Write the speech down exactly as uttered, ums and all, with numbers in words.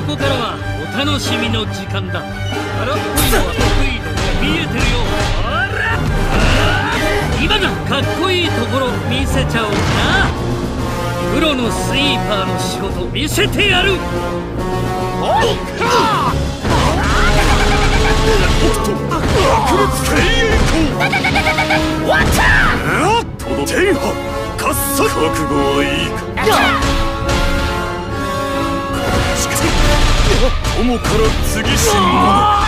こからはお楽しみの時間だ。空っぽいのは得意のが見えてるよ。ほら、今だ、かっこいいところ見せちゃおうな。プロのスイーパーの仕事見せてやる。おっと、爆裂経営攻。わっちゃー。とど天破喝采。覚悟はいいか。友から次し者。